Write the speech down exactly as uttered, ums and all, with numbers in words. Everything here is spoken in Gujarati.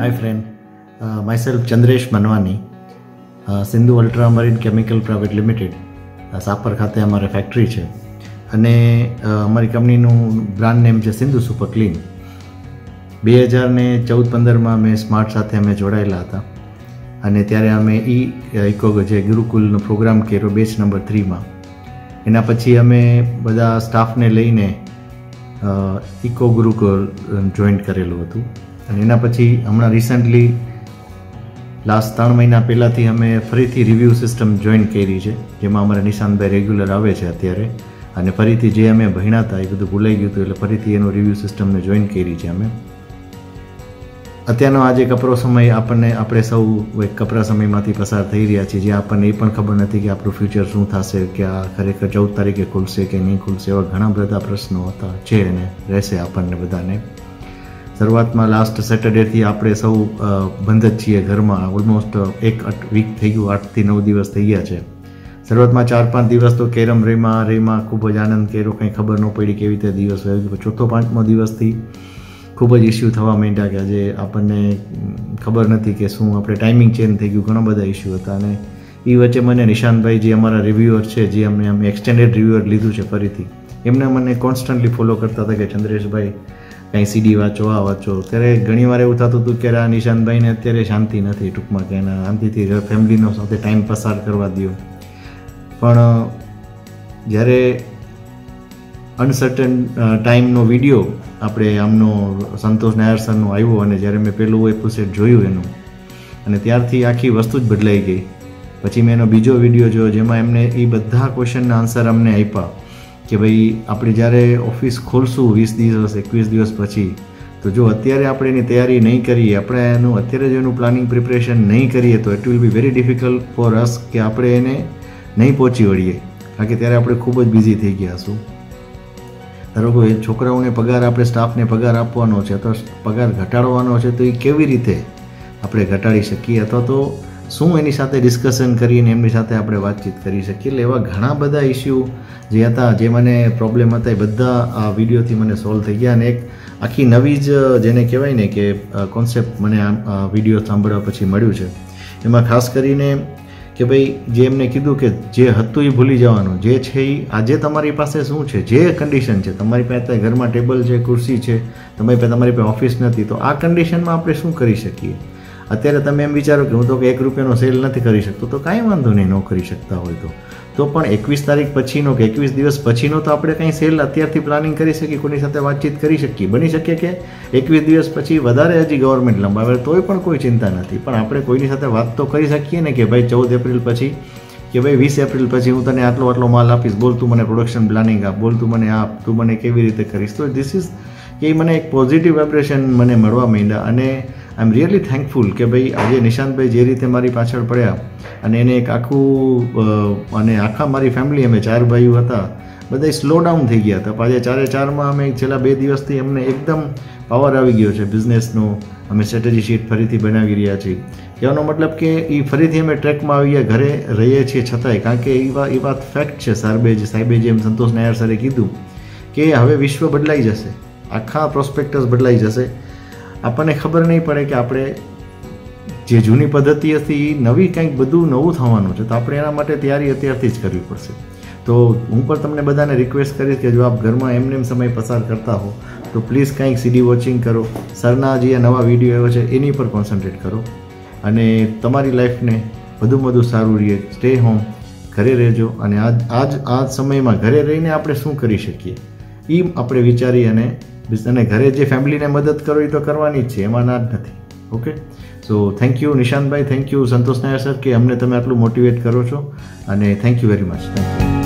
Hi friend, uh, myself Chandresh Manwani, uh, Sindhu ultra marine chemical private limited, Sapar ખાતે અમારે ફેક્ટરી છે અને અમારી કંપનીનું બ્રાન્ડ નેમ છે સિંધુ સુપર ક્લીન. બે હજાર ને ચૌદ પંદરમાં અમે સ્માર્ટ સાથે અમે જોડાયેલા હતા અને ત્યારે અમે ઈ ઇકો જે ગુરુકુલનો પ્રોગ્રામ કર્યો બેચ નંબર થ્રીમાં. એના પછી અમે બધા સ્ટાફને લઈને ઇકો ગુરુકુલ જોઈન્ટ કરેલું હતું અને એના પછી હમણાં રિસન્ટલી લાસ્ટ ત્રણ મહિના પહેલાંથી અમે ફરીથી રિવ્યૂ સિસ્ટમ જોઈન કરી છે, જેમાં અમારા નિશાંતભાઈ રેગ્યુલર આવે છે અત્યારે અને ફરીથી જે અમે ભણ્યા હતા એ બધું ભૂલાઈ ગયું હતું એટલે ફરીથી એનું રિવ્યૂ સિસ્ટમને જોઈન કરી છે અમે. અત્યારનો આજે કપરો સમય આપણને આપણે સૌ એક કપરા સમયમાંથી પસાર થઈ રહ્યા છીએ, જ્યાં આપણને એ પણ ખબર નથી કે આપણું ફ્યુચર શું થશે, કે આ ખરેખર ચૌદ તારીખે ખુલશે કે નહીં ખુલશે, એવા ઘણા બધા પ્રશ્નો હતા છે અને રહેશે આપણને બધાને. શરૂઆતમાં લાસ્ટ સેટરડેથી આપણે સૌ બંધ જ છીએ ઘરમાં, ઓલમોસ્ટ એક વીક થઈ ગયું, આઠથી નવ દિવસ થઈ ગયા છે. શરૂઆતમાં ચાર પાંચ દિવસ તો કેરમ રેમાં રેમાં ખૂબ જ આનંદ કર્યો, કંઈ ખબર ન પડી કેવી રીતે દિવસ વહી. ચોથો પાંચમો દિવસથી ખૂબ જ ઇસ્યુ થવા માંડ્યા કે આજે આપણને ખબર નથી કે શું, આપણે ટાઈમિંગ ચેન્જ થઈ ગયું, ઘણા બધા ઇસ્યુ હતા. અને એ વચ્ચે મને નિશાંતભાઈ જે અમારા રિવ્યુઅર છે, જે અમને અમે એક્સટેન્ડેડ રિવ્યુઅર લીધું છે ફરીથી, એમને મને કોન્સ્ટન્ટલી ફોલો કરતા હતા કે ચંદ્રેશભાઈ કંઈ સીડી વાંચો, આ વાંચો. ત્યારે ઘણીવાર એવું થતું હતું કે આ નિશાંતભાઈને અત્યારે શાંતિ નથી, ટૂંકમાં કે એના શાંતિથી ફેમિલીનો સાથે ટાઈમ પસાર કરવા દો. પણ જ્યારે અનસર્ટન ટાઈમનો વિડીયો આપણે આમનો સંતોષ નાયર સરનો આવ્યો અને જ્યારે મેં પહેલું એપિસોડ જોયું એનું, અને ત્યારથી આખી વસ્તુ જ બદલાઈ ગઈ. પછી મેં એનો બીજો વિડીયો જોયો જેમાં એમને એ બધા ક્વેશ્ચનના આન્સર અમને આપ્યા કે ભાઈ આપણે જ્યારે ઓફિસ ખોલશું વીસ દિવસ એકવીસ દિવસ પછી, તો જો અત્યારે આપણે એની તૈયારી નહીં કરીએ, આપણે એનું અત્યારે જો એનું પ્લાનિંગ પ્રિપરેશન નહીં કરીએ તો it will be very difficult for us કે આપણે એને નહીં પહોંચી વળીએ, કારણ કે ત્યારે આપણે ખૂબ જ બિઝી થઈ ગયા છું. ધારો કે છોકરાઓને પગાર, આપણે સ્ટાફને પગાર આપવાનો છે તો પગાર ઘટાડવાનો છે, તો એ કેવી રીતે આપણે ઘટાડી શકીએ અથવા તો શું એની સાથે ડિસ્કશન કરીને એમની સાથે આપણે વાતચીત કરી શકીએ. એટલે એવા ઘણા બધા ઇસ્યુ જે હતા, જે મને પ્રોબ્લેમ હતા, એ બધા આ વિડીયોથી મને સોલ્વ થઈ ગયા. અને એક આખી નવી જ જેને કહેવાય ને કે કોન્સેપ્ટ મને આ વિડીયો સાંભળવા પછી મળ્યું છે. એમાં ખાસ કરીને કે ભાઈ જે એમને કીધું કે જે હતું એ ભૂલી જવાનું, જે છે એ આજે તમારી પાસે શું છે, જે કન્ડિશન છે, તમારી પાસે ઘરમાં ટેબલ છે, ખુરશી છે, તમારી પાસે તમારી પાસે ઓફિસ નથી, તો આ કન્ડિશનમાં આપણે શું કરી શકીએ. અત્યારે તમે એમ વિચારો કે હું તો કે એક રૂપિયાનો સેલ નથી કરી શકતો, તો કાંઈ વાંધો નહીં, ન કરી શકતા હોય તો તો પણ એકવીસ તારીખ પછીનો કે એકવીસ દિવસ પછીનો તો આપણે કંઈ સેલ અત્યારથી પ્લાનિંગ કરી શકીએ, કોઈની સાથે વાતચીત કરી શકીએ. બની શકે કે એકવીસ દિવસ પછી વધારે હજી ગવર્મેન્ટ લંબાવે તોય પણ કોઈ ચિંતા નથી, પણ આપણે કોઈની સાથે વાત તો કરી શકીએ ને કે ભાઈ ચૌદ એપ્રિલ પછી કે ભાઈ વીસ એપ્રિલ પછી હું તને આટલો આટલો માલ આપીશ, બોલ તું મને પ્રોડક્શન પ્લાનિંગ આપ, બોલ તું મને આપ, તું મને કેવી રીતે કરીશ. તો ધીસ ઇઝ કે મને એક પોઝિટિવ વાઇબ્રેશન મને મળવા માંડ્યા અને આઈ એમ રિયલી થેન્કફુલ કે ભાઈ આજે નિશાંતભાઈ જે રીતે મારી પાછળ પડ્યા અને એને એક આખું અને આખા મારી ફેમિલી, અમે ચાર ભાઈઓ હતા, બધા સ્લો ડાઉન થઈ ગયા હતા. આજે ચારે ચારમાં અમે છેલ્લા બે દિવસથી અમને એકદમ પાવર આવી ગયો છે બિઝનેસનો. અમે સ્ટ્રેટેજી શીટ ફરીથી બનાવી રહ્યા છીએ. કહેવાનો મતલબ કે એ ફરીથી અમે ટ્રેકમાં આવી ગયા, ઘરે રહીએ છીએ છતાંય, કારણ કે એ વાત એ વાત ફેક્ટ છે. સાહેબે સાહેબે જેમ સંતોષ નાયર સરે કીધું કે હવે વિશ્વ બદલાઈ જશે, આખા પ્રોસ્પેક્ટસ બદલાઈ જશે. આપણને ખબર નહીં પડે કે આપણે જે જૂની પદ્ધતિ હતી એ નવી કંઈક બધું નવું થવાનું છે, તો આપણે એના માટે તૈયારી અત્યારથી જ કરવી પડશે. તો હું પણ તમને બધાને રિક્વેસ્ટ કરીશ કે જો આપ ઘરમાં એમને એમ સમય પસાર કરતા હો તો પ્લીઝ કંઈક સીડી વોચિંગ કરો, સરના જે નવા વિડીયો આવ્યો છે એની પર કોન્સન્ટ્રેટ કરો અને તમારી લાઈફને વધુમાં વધુ સારું રહે. સ્ટે હોમ, ઘરે રહેજો અને આજ આજ આ સમયમાં ઘરે રહીને આપણે શું કરી શકીએ એ આપણે વિચારી અને અને ઘરે જે ફેમિલીને મદદ કરો એ તો કરવાની જ છે, એમાં ના જ નથી. ઓકે, સો થેન્ક યુ નિશાંતભાઈ, thank you Santosh Nair sir કે અમને તમે આટલું મોટિવેટ કરો છો અને thank you very much. Thank you.